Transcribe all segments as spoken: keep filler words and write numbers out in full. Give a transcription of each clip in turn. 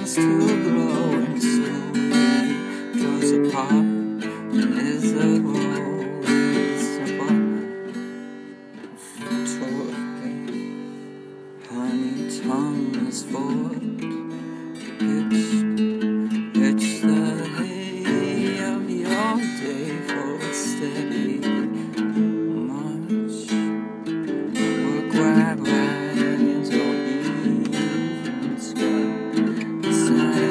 starts to glow and slowly draws apart. And is the rose above honey tongue is forked, pitched, pitch the hay of your day for a steady march. Or grab wagons or even skirt. It's not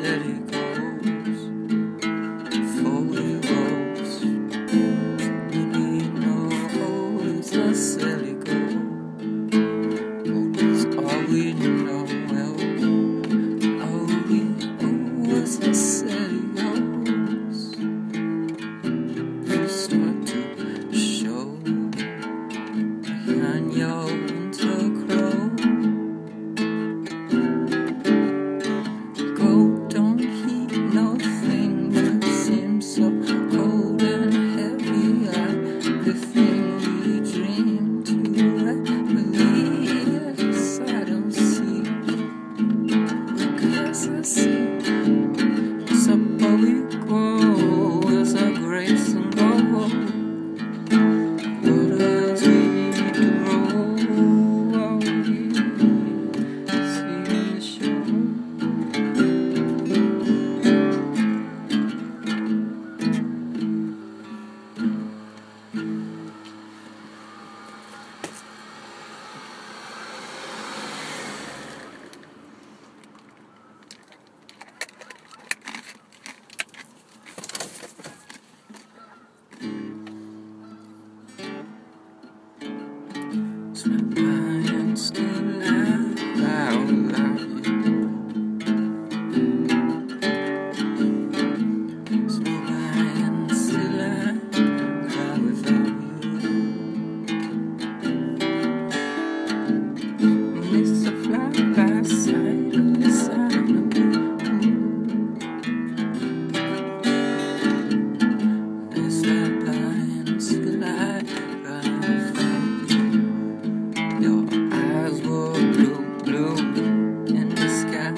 steady goes. Before we rose, we know it's a silly goal. It's all we know. Well, all we know is a silly goes. You start to show behind your winter clothes. Don't heed nothing that seems so cold and heavy. Everything we dream to believe, yes, I don't see, because I see. So but we grow as a grace and gold. But as we grow, we see the show. So I am still alive, I will love you. So I am still alive, cry without you. It's a fly by side of the sign of you. It's like I am still alive, cry without you. Your eyes were blue, blue in the sky.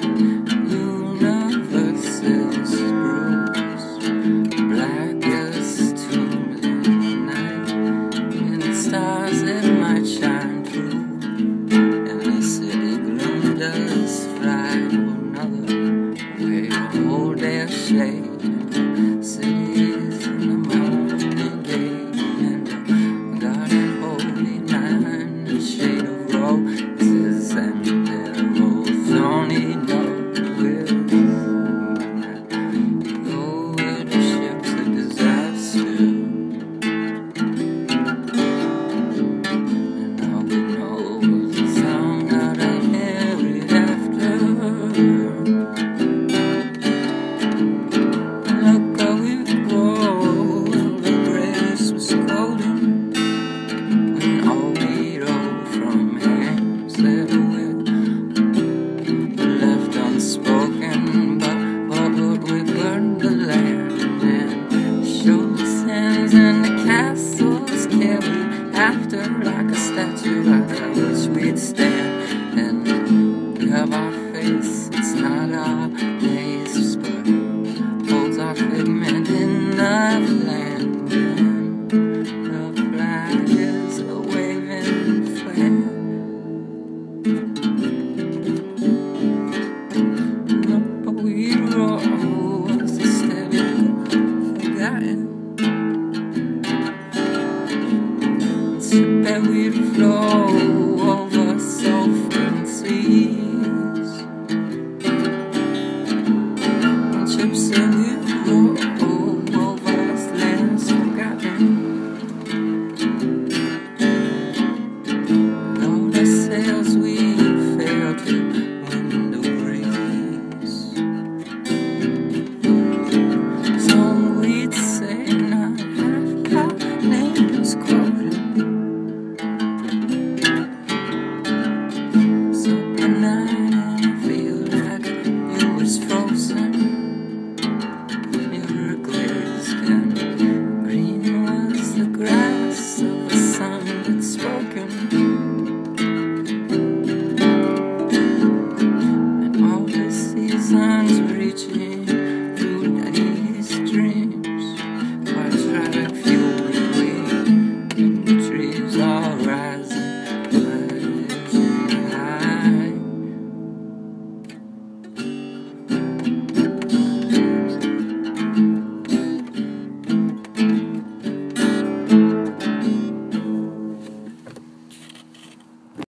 Universes bruised, black as tombs in the night. And the stars that might shine through. And the city gloom does fly to another way to hold their shade. Cities in the mountain gate and the garden holy nine, the shade of roses and their old thorny noses. Go where the ships of disaster, and all we know is a song that I hear it after. Look how we grow, the grace was golden, and all we owe from hands that were left unspoken. But, but, but we burned the land and showed the sands and the castles carried after like a statue at which we'd stand. And we have our face, it's not our place, but holds our figment in the land. And the flag is a waving flag. But we rose instead of forgotten. So that we'd flow over sulphur seas. Chips